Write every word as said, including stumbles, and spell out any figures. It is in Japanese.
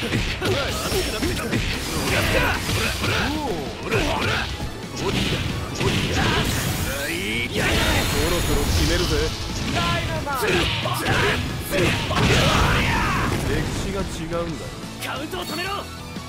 ろそろ決めるぜ。歴史が違うんだよ。 カウントを止めろ。